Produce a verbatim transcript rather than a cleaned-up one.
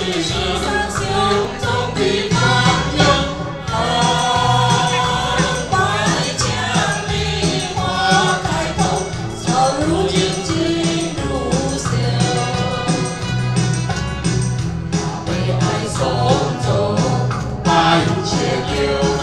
世上胸中的太阳，百家梨花开头，草如今尽如朽。为爱送终，百切丢。